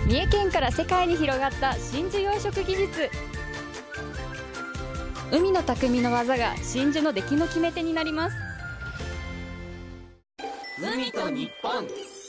三重県から世界に広がった真珠養殖技術。海の匠の技が真珠の出来の決め手になります。 海と日本。